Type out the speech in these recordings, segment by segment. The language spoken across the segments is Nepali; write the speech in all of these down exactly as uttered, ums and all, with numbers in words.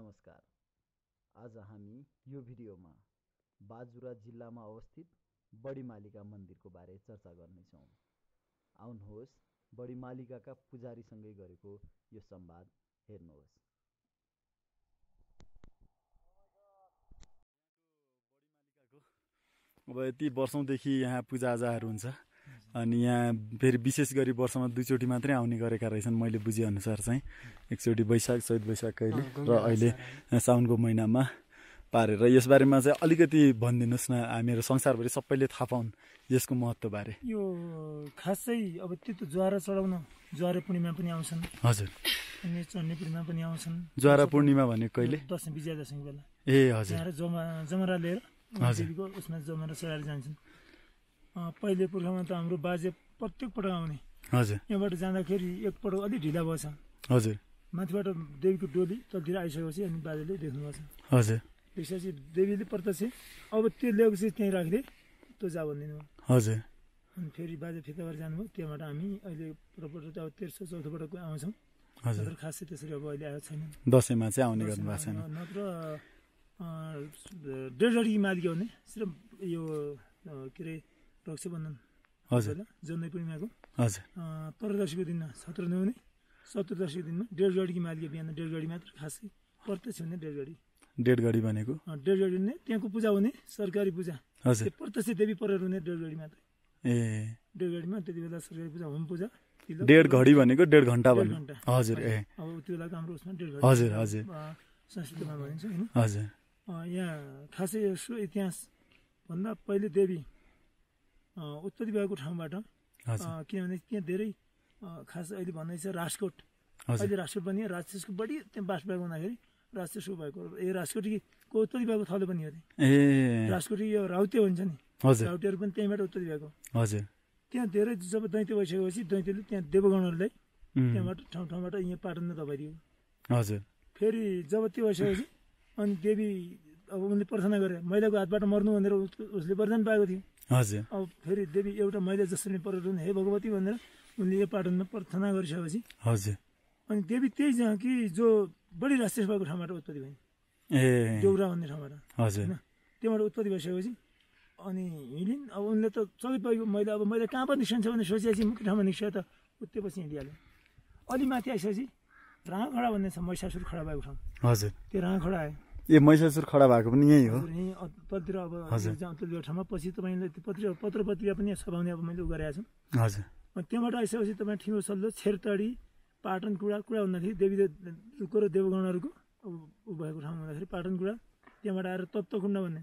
नमस्कार। आज हामी यो भिडियोमा बाजुरा जिल्लामा अवस्थित बडीमालिका मन्दिरको बारे चर्चा गर्नेछौँ। आउनुहोस् बडीमालिकाका पुजारीसँगै गरेको यो संवाद हेर्नुहोस्। अब यति वर्षौंदेखि यहाँ पूजाआजाहरू हुन्छ अनि यहाँ फेरि विशेष गरी वर्षमा दुईचोटि मात्रै आउने गरेका रहेछन् मैले बुझे अनुसार चाहिँ एकचोटि वैशाख चैत वैशाख कहिले र अहिले साउनको महिनामा पारेर यसबारेमा चाहिँ अलिकति भनिदिनुस् न, हामीहरू संसारभरि सबैले थाहा पाउन् यसको महत्त्व बारे। यो खासै अब त्यो त ज्वारा चढाउन ज्वारे पूर्णिमा पनि आउँछन्। हजुर। अनि चण्डी पूर्णिमा पनि आउँछन्। ज्वारा पूर्णिमा भनेको कहिले? दशैं विजया दशमी बेला। ए हजुर। यहाँ जमा जमरा लिएर देवीको उसमा जमरा चढाएर जान्छन्। पहिले पुर्खामा त हाम्रो बाजे प्रत्येक पटक आउने। हजुर। यहाँबाट जाँदाखेरि एकपटक अलि ढिला भएछ। हजुर। माथिबाट देवीको डोली तलतिर आइसकेपछि अनि बाजेले देख्नुभएछ। हजुर। त्यसपछि देवीले प्रत्यक्ष अब त्यो ल्याएको चाहिँ त्यहीँ राखिदिए त्यो जा भनिदिनु भयो। हजुर। अनि फेरि बाजे फिर्ता गरेर जानुभयो। त्यहाँबाट हामी अहिले प्रपट अब तेर्सो चौथोपटक आउँछौँ। हजुर। खासै त्यसरी अब अहिले आएको छैन। दसैँमा चाहिँ आउने गर्नु भएको छैन। नत्र डेढ मालिका हुने सिर्फ यो के अरे रक्षाबन्धन हजुर जन्मै पूर्णिमाको हजुर त्रयोदशीको दिनमा सत्र नहुने चतुर्दशीको दिनमा डेढ गढीकी मालिका बिहान डेढ गढी मात्र खासै प्रत्यक्ष हुने डेढ गढी। डेढ गढी भनेको डेढ गढी हुने त्यहाँको पूजा हुने सरकारी पूजा। हजुर। प्रत्यक्ष देवी परेर हुने डेढ गढी मात्रै। ए डेढ गढीमा त्यति बेला सरकारी पूजा होम पूजा। डेढ घडी भनेको डेढ घन्टा भन्नु। हजुर। ए अब त्यो बेलाको हाम्रो उसमा डेढ घडी। हजुर हजुर संस्कृतमा भनिन्छ हैन। हजुर। यहाँ खासै यसो इतिहास भन्दा पहिले देवी उत्पत्ति भएको ठाउँबाट किनभने त्यहाँ धेरै खास अहिले भन्दै छ राजकोट। अहिले राजकोट पनि राक्षसको बढी त्यहाँ बास भएको हुँदाखेरि राक्षसको भएको ए राजकोटीको उत्पत्ति भएको थलो पनि हो। ए राजकोटी यो राउटे हुन्छ नि। हजुर। राउटेहरू पनि त्यहीँबाट उत्पत्ति भएको। हजुर। त्यहाँ धेरै जब दैत्य भइसकेपछि दैत्यले त्यहाँ देवगणहरूलाई त्यहाँबाट ठाउँ ठाउँबाट यहाँ पाटनमा दबाइदियो। हजुर। फेरि जब त्यो भइसकेपछि अनि देवी अब उनले प्रार्थना गरे महिलाको हातबाट मर्नु भनेर उसले वरदान पाएको थियो। हजुर। अब फेरि देवी एउटा महिला जसरी परेर हे भगवती भनेर उनले यो पाटनमा प्रार्थना गरिसकेपछि हजुर अनि देवी त्यही जहाँ कि जो बढी राक्षस भएको ठाउँबाट उत्पत्ति भइन्। ए देउरा भन्ने ठाउँबाट। हजुर। होइन त्यहाँबाट उत्पत्ति भइसकेपछि अनि हिँडिन्। अब उनले त सबै पाइयो महिला अब महिला कहाँ पनि निस्कन्छ भने सोचेपछि मुख्य ठाउँमा निस्क्यो त उत्तेपछि हिँडिहाल्यो। अलि माथि आइसकेपछि राँगा खडा भन्ने छ महिषासुर खडा भएको ठाउँ। हजुर। त्यो राँगा खडा आयो। ए महिषासुर खडा भएको पनि यही हो। तलतिर अब त्यो ठाउँमा पछि तपाईँले त्यो पत्रिका पत्र पत्रिका पनि छपाउने अब मैले उ गरेको छु। हजुर। त्यहाँबाट आइसकेपछि तपाईँ ठिङ्गो सल्लो छेरतडी पाटन कुडा कुडा भन्दाखेरि देवीको र देवगणहरूको उ भएको ठाउँ हुँदाखेरि पाटन कुडा त्यहाँबाट आएर तप्तकुण्ड भन्ने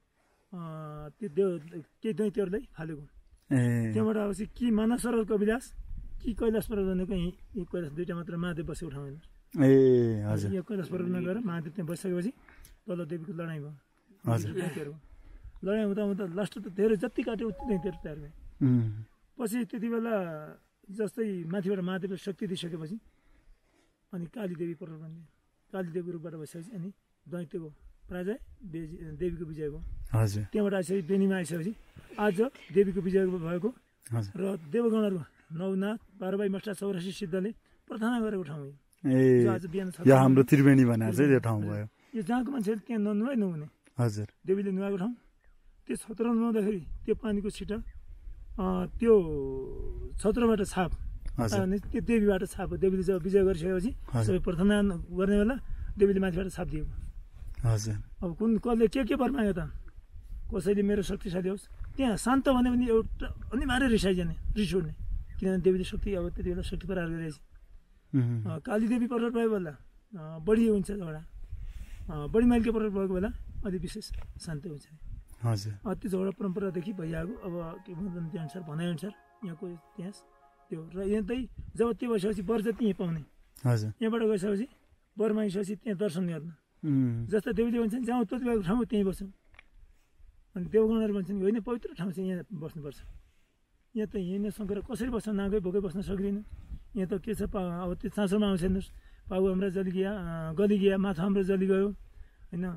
त्यो देव केही दैत्यहरूलाई फालेको। त्यहाँबाट आएपछि कि मानस सरोवर कविलास कि कैलाश पर्वत भनेको यहीँ कैलाश दुईवटा मात्र महादेव बसेको ठाउँ होइन। ए हजुर। यो कैलाश पर्वतमा गएर महादेव त्यहाँ बसिसकेपछि तल देवीको लडाइँ भयो। हजुर। लडाइँ हुँदा हुँदा लास्ट त धेरै जति काट्यो उति दैत्यहरू तयार भयो। पछि त्यति बेला जस्तै माथिबाट महादेवले शक्ति दिइसकेपछि अनि काली देवी प्रकट बनियो। काली देवीको रूपबाट बसेपछि अनि दैत्यको पराजय देवीको विजय भयो। हजुर। त्यहाँबाट आइसकेपछि बेनीमा आइसकेपछि आज देवीको विजय भएको र देवगणहरू नौनाथ बाह्रबाई मस्टा चौरासी सिद्धले प्रार्थना गरेको ठाउँ हो। ए यो हाम्रो त्रिवेणी भनेर चाहिँ त्यो ठाउँ भयो। यो जहाँको मान्छेले त्यहाँ ननुहाइ नहुने। हजुर। देवीले नुहाएको ठाउँ त्यो छत्र नुहाउँदाखेरि त्यो पानीको छिटा त्यो छत्रबाट छाप अनि त्यो देवीबाट छाप हो। देवीले जब विजय गरिसकेपछि सबै प्रार्थना गर्ने बेला देवीले माथिबाट छाप दिएको। हजुर। अब कुन कसले के के वर माग्यो त कसैले मेरो शक्तिशाली होस् त्यहाँ शान्त भन्यो भने एउटा अनिवार्य रिसाइजाने रिस उठ्ने किनभने देवीले शक्ति अब त्यति बेला शक्ति प्रहार गरिरहेछ। काली देवी प्रकट भएको बेला बढी हुन्छ झगडा। बढी माइलको प्रकट भएको बेला अलिक विशेष शान्ति हुन्छ। हजुर। त्यो झगडा परम्परादेखि भइआएको अब के भन्छ त्यो अनुसार भनाइअनुसार यहाँको इतिहास त्यो र यतै जब त्यो भइसकेपछि वर जति यहीँ पाउने। हजुर। यहाँबाट गइसकेपछि वर मागिसकेपछि त्यहाँ दर्शन गर्न जस्तो देवीले भन्छन् जहाँ उत्पत्ति भएको ठाउँ त्यहीँ बस्छौँ। अनि देवगणहरू भन्छन् होइन पवित्र ठाउँ चाहिँ यहाँ बस्नुपर्छ। यहाँ त हिँड्ने शङ्कर कसरी बस्न नागै भोकै बस्न सक्दिनँ। यहाँ त के छ अब त्यो चाँचोमा आउँछ हेर्नुहोस् पाउ हाम्रो जलिगिया गलिगिया माथा हाम्रो जलिगयो होइन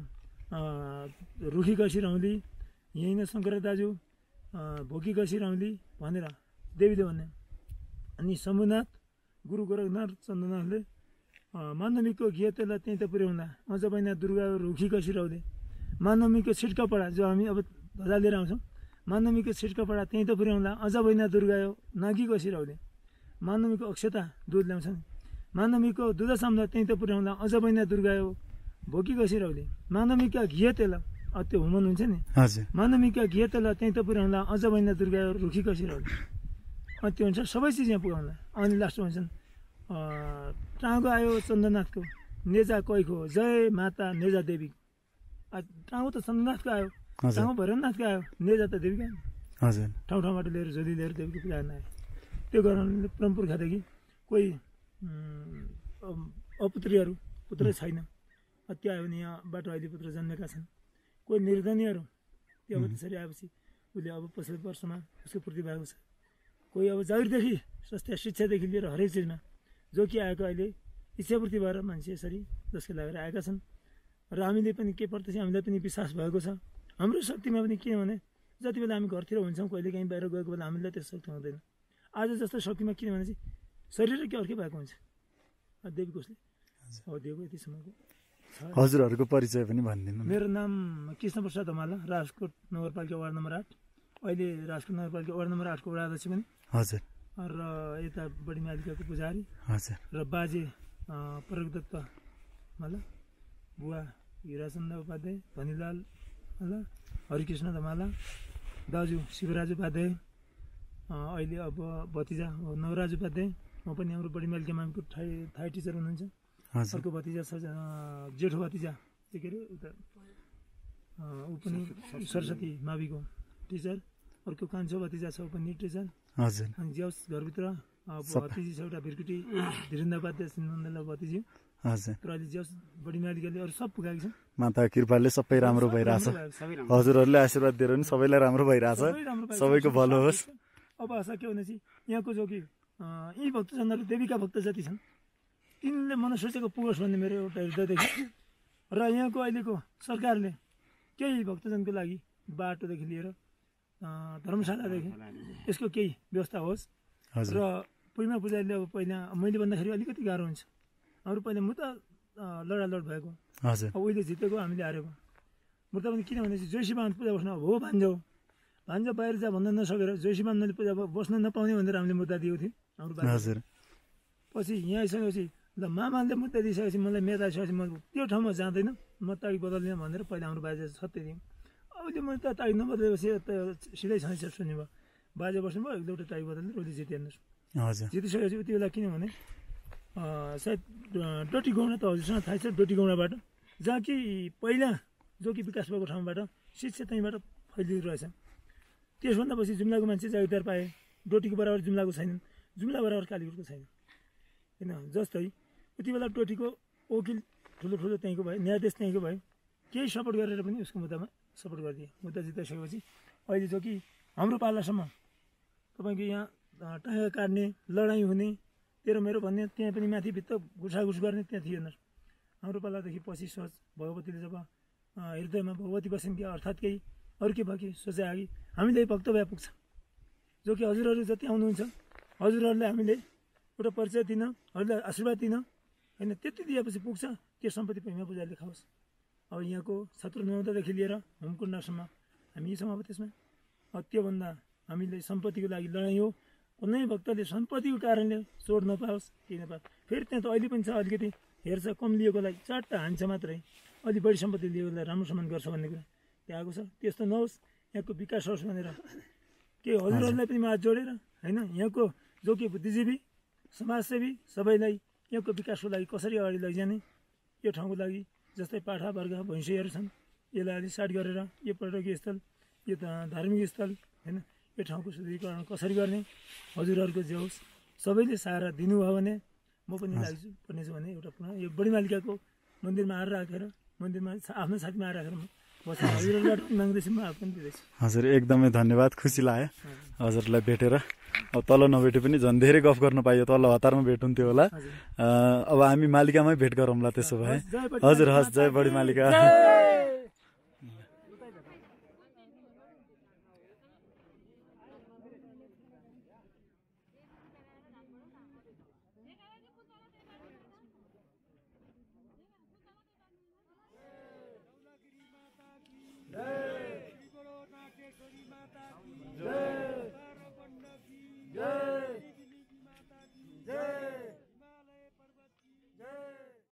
रुखी कसी रौली यहीँ नै शङ्कर दाजु भोकी कसी रौली भनेर देवीले भन्ने। अनि शम्भुनाथ गुरु गोरखनाथ चन्द्रनाथले मानवीको घिया तेल त्यहीँ त पुर्याउँदा अझ बहिना दुर्गा रुखी कसी रहँदै मानवीको छिटकपडा जो हामी अब ध्वजा लिएर आउँछौँ मानवीको छिटकपडा त्यहीँ त पुर्याउँदा अझ बहिना दुर्गा नागी कसी रहँदै मानवीको अक्षता दुध ल्याउँछन् मानवीको दुध साम्दा त्यहीँ त पुर्याउँदा अझ बहिना दुर्गा भोकी कसी रहँदै मानवीका घिया तेल त्यो हुमन हुन्छ नि मानवीका घिया तेल त्यहीँ त पुर्याउँदा अझ बहिना दुर्गा रुखी कसी रहँदै अनि त्यो अनुसार सबै चिज यहाँ पुर्याउँदा अनि लास्टमा भन्छन् टाँगो आयो चन्द्रनाथको नेजा कैखो जय माता नेजा देवी टाँगो त चन्द्रनाथको आयो टाँगो भैरवनाथको आयो नेजा त देवीको हजुर ठाउँ ठाउँबाट लिएर झोली लिएर देवीको पूजा गर्न आयो त्यो कारणले परमपुर्खादेखि कोही अपुत्रीहरू पुत्र छैन त्यो आयो भने यहाँबाट अहिले पुत्र जन्मेका छन् कोही निर्धनीहरू त्यो अब त्यसरी आएपछि उसले अब पछिल्लो वर्षमा उसको पूर्ति भएको छ कोही अब जागिरदेखि स्वास्थ्य शिक्षादेखि लिएर हरेक चिजमा जो कि आएको अहिले इच्छापूर्ति भएर मान्छे यसरी जसको लागेर आएका छन् र हामीले पनि के पर्दछ हामीलाई पनि विश्वास भएको छ हाम्रो शक्तिमा पनि के भने जति बेला हामी घरतिर हुन्छौँ कहिले काहीँ बाहिर गएको बेला हामीलाई त्यो शक्ति हुँदैन आज जस्तो शक्तिमा किनभने चाहिँ शरीर के अर्कै भएको हुन्छ देवी कसले हो देवको यतिसम्मको हजुरहरूको परिचय पनि भनिदिनु मेरो नाम कृष्ण प्रसाद हमाला राजकोट नगरपालिका वार्ड नम्बर आठ अहिले राजकोट नगरपालिका वार्ड नम्बर आठको वडा अध्यक्ष पनि हजुर र यता बडी मालिकाको पुजारी हजुर र बाजे प्रगदत्त माला बुवा हिराचन्द्र उपाध्याय धनीलाल माला हरिकृष्ण धमाला दाजु शिवराज उपाध्याय अहिले अब भतिजा नवराज उपाध्याय म पनि हाम्रो बडी मालिका मामको थाई थाई टिचर हुनुहुन्छ अर्को भतिजा छ जेठो भतिजा के अरे उता ऊ पनि सरस्वती माविको टिचर अर्को कान्छो भतिजा छ ऊ पनि टिचर हजुर अनि ज्याउस घरभित्र भतिजी छ एउटा भिरकुटी धीरेन्द्र उपाध्याय सिन्धुला भतिजी हजुर तर अहिले ज्याउस बडी मालिकाले अरू सब पुगाएको छ माता कृपाले सबै राम्रो भइरहेछ हजुरहरूले आशीर्वाद दिएर पनि सबैलाई राम्रो भइरहेछ सबैको भलो होस् अब आशा के भनेपछि यहाँको जो कि यी भक्तजनहरू देवीका भक्त जति छन् तिनले मन सोचेको पुगोस् भन्ने मेरो एउटा हृदयदेखि र यहाँको अहिलेको सरकारले केही भक्तजनको लागि बाटोदेखि लिएर धर्मशालादेखि यसको केही व्यवस्था होस् र पुइमा पुजारीले अब पहिला मैले भन्दाखेरि अलिकति गाह्रो हुन्छ हाम्रो पहिला म त लडालड भएको हजुर अब उहिले जितेको हामीले हारेको म त पनि किन भनेपछि जोशीमान पूजा बस्न हो भान्जो भान्जो बाहिर जा भन्न नसकेर जोशीमानले पूजा बस्न नपाउने भनेर हामीले मुद्दा दिएको थियौँ हाम्रो हजुर पछि यहाँ आइसकेपछि ल मामाले मुद्दा दिइसकेपछि मलाई मेदा आइसकेपछि म त्यो ठाउँमा जाँदैन म तागी बदल्दिनँ भनेर पहिला हाम्रो बाजे सत्य दियौँ अहिले मैले त तागी नबदलेपछि त सिधै छैन सुन्यो भयो बाजे बस्नुभयो एक दुईवटा तागी बदल्ने उसले जिते हेर्नुहोस् हजुर जितिसकेपछि उति बेला किनभने सायद डोटी गौडा त हजुरसँग थाहा छ डोटी गौडाबाट जहाँ कि पहिला जो कि विकास भएको ठाउँबाट शिक्षा त्यहीँबाट फैलिँदो रहेछ त्यसभन्दा पछि जुम्लाको मान्छे जागिरदार पाए डोटीको बराबर जुम्लाको छैनन् जुम्ला बराबर कालीकोटको छैन होइन जस्तै उति बेला डोटीको वकिल ठुलो ठुलो त्यहीँको भयो न्यायाधीश त्यहीँको भयो केही सपोर्ट गरेर पनि उसको मुद्दामा सपोर्ट गरिदिए मुद्दा जिताइसकेपछि अहिले जो कि हाम्रो पालासम्म तपाईँको यहाँ टाँगा काट्ने लडाइँ हुने तेरो मेरो भन्ने त्यहाँ पनि माथि भित्र घुसाघुस गर्ने त्यहाँ थियो हेर्नुहोस् हाम्रो पालादेखि पछि सोच भगवतीले जब हृदयमा भगवती बसिन् कि अर्थात् केही अरू के भयो कि सोचे आगे हामीले भक्त भए पुग्छ जो कि हजुरहरू जति आउनुहुन्छ हजुरहरूले हामीले एउटा परिचय दिन हजुरलाई आशीर्वाद दिन होइन त्यति दिएपछि पुग्छ त्यो सम्पत्ति भैमा पूजाले खाओस् अब यहाँको शत्रुनौदादेखि लिएर होमकुण्डसम्म हामी छौँ अब त्यसमा अब त्योभन्दा हामीले सम्पत्तिको लागि लडाइँ हो कुनै भक्तले सम्पत्तिको कारणले चोर नपाओस् केही नपाओस् फेरि त्यहाँ त अहिले पनि छ अलिकति हेर्छ कम लिएकोलाई चट्ट हान्छ मात्रै अलि बढी सम्पत्ति लिएकोलाई राम्रोसम्म गर्छ भन्ने कुरा त्यहाँ आएको छ त्यस्तो नहोस् यहाँको विकास होस् भनेर के हजुरहरूलाई पनि हात जोडेर होइन यहाँको जो कि बुद्धिजीवी समाजसेवी सबैलाई यहाँको विकासको लागि कसरी अगाडि लैजाने यो ठाउँको लागि जस्तै पाठा वर्ग भैँसीहरू छन् यसलाई अलिक साइड गरेर यो पर्यटकीय स्थल यो धार्मिक स्थल होइन यो ठाउँको सुदृढीकरण कसरी गर्ने हजुरहरूको जे होस् सबैले सहारा दिनुभयो भने म पनि लाग्छु पर्नेछु भने एउटा पुनः यो बडी मालिकाको मन्दिरमा आएर राखेर मन्दिरमा आफ्नो साथीमा आएर राखेर हजुरहरूलाई माग्दैछु म पनि दिँदैछु हजुर एकदमै धन्यवाद खुसी लाग्यो हजुरलाई भेटेर अब तल नभेटे पनि झन् धेरै गफ गर्न पाइयो तल हतारमा भेटुन्थ्यो होला अब हामी मालिकामै भेट गरौँला त्यसो भए हजुर हस् जय बडी मालिका।